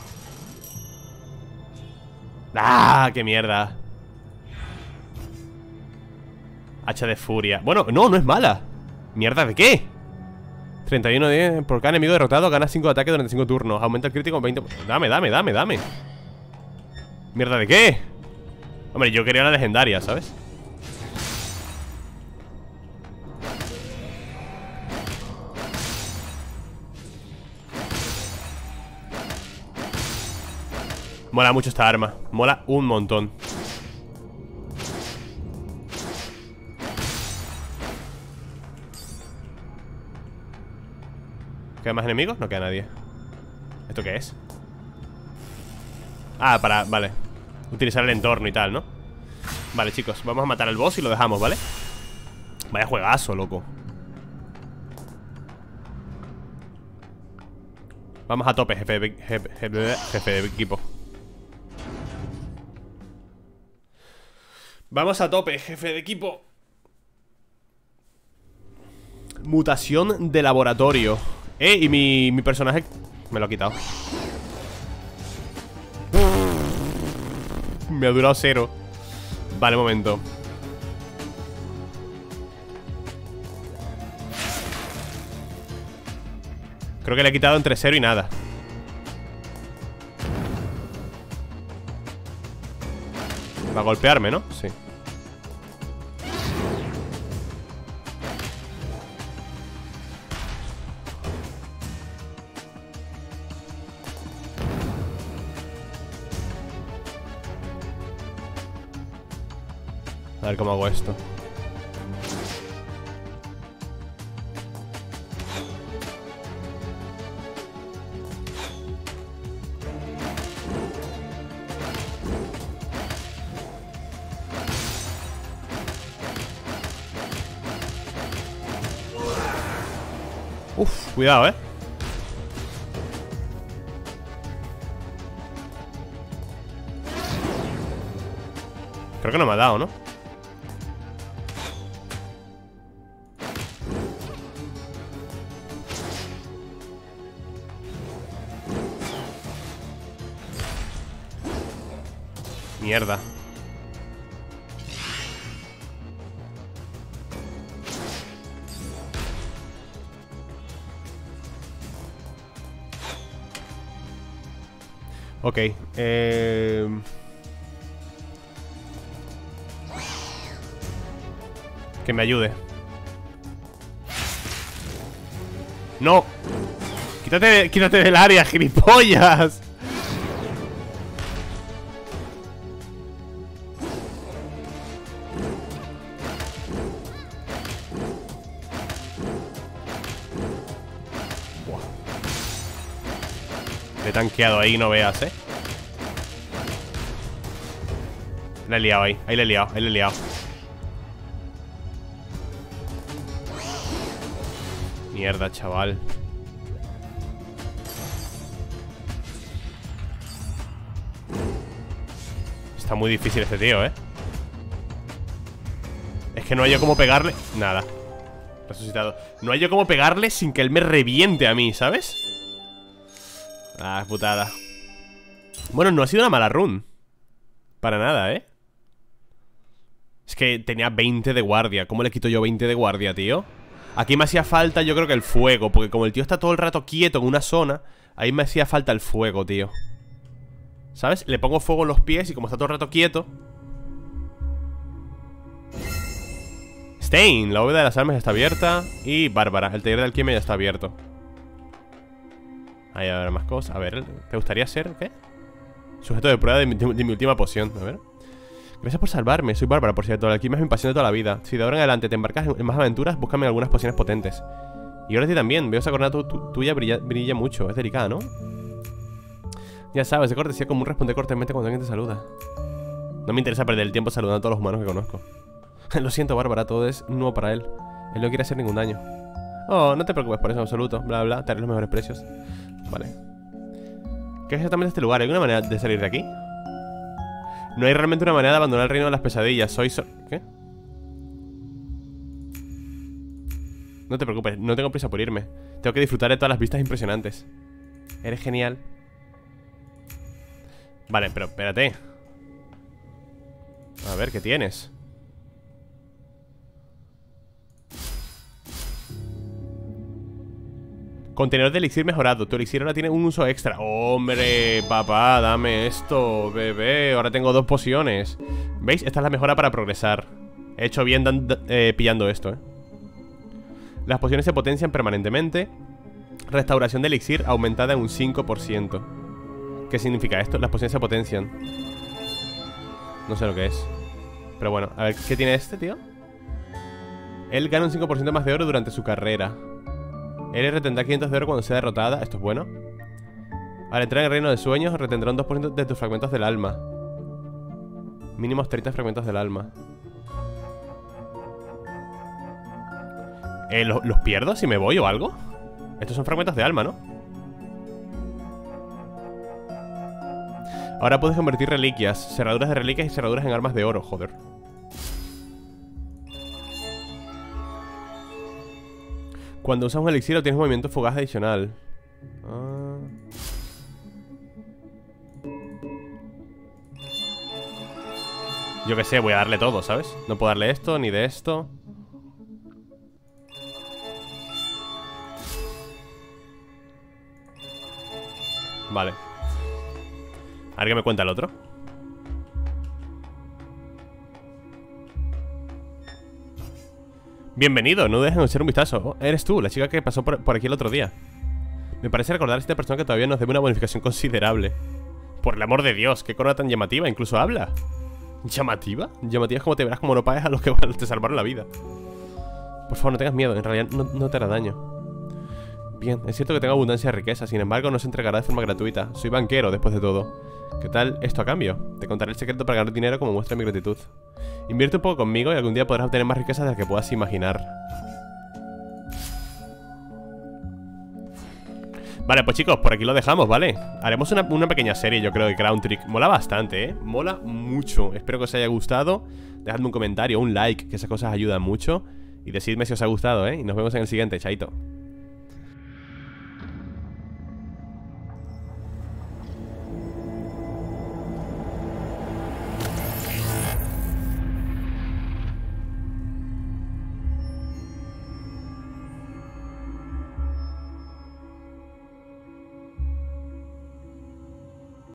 ¡Ah! ¡Qué mierda! Hacha de furia. Bueno, no es mala. ¿Mierda de qué? 31 de... Por cada enemigo derrotado ganas 5 de ataque durante 5 turnos. Aumenta el crítico en 20... Dame. ¿Mierda de qué? Hombre, yo quería la legendaria, ¿sabes? Mola mucho esta arma. Mola un montón. ¿Quedan más enemigos? No queda nadie. ¿Esto qué es? Ah, vale. Utilizar el entorno y tal, ¿no? Vale, chicos, vamos a matar al boss y lo dejamos, ¿vale? Vaya juegazo, loco. Vamos a tope, jefe de equipo. Vamos a tope, jefe de equipo. Mutación de laboratorio. Y mi personaje me lo ha quitado. Me ha durado 0. Vale, momento. Creo que le he quitado entre 0 y nada. Va a golpearme, ¿no? Sí. A ver cómo hago esto. Uf, cuidado, ¿eh? Creo que no me ha dado, ¿no? Mierda. Ok, que me ayude. ¡No! Quítate del área, gilipollas. Buah. Le he tanqueado ahí, no veas, ¿eh? Le he liado ahí, ahí le he liado. Mierda, chaval. Está muy difícil este tío, ¿eh? Es que no hay yo cómo pegarle. Nada. Resucitado. No hay yo cómo pegarle sin que él me reviente a mí, ¿sabes? Ah, putada. Bueno, no ha sido una mala run. Para nada, ¿eh? Es que tenía 20 de guardia. ¿Cómo le quito yo 20 de guardia, tío? Aquí me hacía falta, yo creo que el fuego. Porque como el tío está todo el rato quieto en una zona, ahí me hacía falta el fuego, tío. ¿Sabes? Le pongo fuego en los pies y como está todo el rato quieto. Stein, la bóveda de las almas ya está abierta. Y Bárbara, el taller de alquimia ya está abierto. Ahí habrá más cosas. A ver, ¿te gustaría ser qué? Sujeto de prueba de mi última poción. A ver. Gracias por salvarme, soy Bárbara, por cierto. La alquimia es mi pasión de toda la vida. Si de ahora en adelante te embarcas en más aventuras, búscame algunas pociones potentes. Y ahora sí también, veo esa corona tuya brilla mucho. Es delicada, ¿no? Ya sabes, de cortesía común responder cortésmente cuando alguien te saluda. No me interesa perder el tiempo saludando a todos los humanos que conozco. Lo siento, Bárbara, todo es nuevo para él. Él no quiere hacer ningún daño. Oh, no te preocupes por eso en absoluto. Bla, bla, te haré los mejores precios. Vale. ¿Qué es exactamente este lugar? ¿Hay alguna manera de salir de aquí? No hay realmente una manera de abandonar el reino de las pesadillas. ¿Qué? No te preocupes, no tengo prisa por irme. Tengo que disfrutar de todas las vistas impresionantes. Eres genial. Vale, pero espérate. A ver, ¿qué tienes? Contenedor de elixir mejorado. Tu elixir ahora tiene un uso extra. ¡Hombre, papá! Dame esto, bebé. Ahora tengo 2 pociones. ¿Veis? Esta es la mejora para progresar. He hecho bien pillando esto, Las pociones se potencian permanentemente. Restauración de elixir aumentada en un 5%. ¿Qué significa esto? Las pociones se potencian. No sé lo que es. Pero bueno, a ver, ¿qué tiene este, tío? Él gana un 5% más de oro durante su carrera. Él retendrá 500 de oro cuando sea derrotada. Esto es bueno. Al entrar en el reino de sueños, retendrá un 2% de tus fragmentos del alma. Mínimos 30 fragmentos del alma. ¿Los pierdo si me voy o algo? Estos son fragmentos de alma, ¿no? Ahora puedes convertir reliquias, cerraduras de reliquias y cerraduras en armas de oro, joder. Cuando usas un elixir tienes movimiento fugaz adicional. Yo qué sé, voy a darle todo, ¿sabes? No puedo darle esto, ni de esto. Vale. A ver qué me cuenta el otro. Bienvenido, no dejes de echar un vistazo. Oh, eres tú, la chica que pasó por aquí el otro día. Me parece recordar a esta persona que todavía nos debe una bonificación considerable. Por el amor de Dios, qué corona tan llamativa, incluso habla. ¿Llamativa? Llamativa es como te verás como no pagues a los que te salvaron la vida. Por favor, no tengas miedo, en realidad no te hará daño. Bien, es cierto que tengo abundancia de riqueza, sin embargo no se entregará de forma gratuita. Soy banquero, después de todo. ¿Qué tal esto a cambio? Te contaré el secreto para ganar dinero como muestra de mi gratitud. Invierte un poco conmigo y algún día podrás obtener más riquezas de las que puedas imaginar. Vale, pues chicos, por aquí lo dejamos, ¿vale? Haremos una pequeña serie, yo creo, de Crown Trick. Mola bastante, ¿eh? Mola mucho. Espero que os haya gustado. Dejadme un comentario, un like, que esas cosas ayudan mucho. Y decidme si os ha gustado, ¿eh? Y nos vemos en el siguiente, chaito.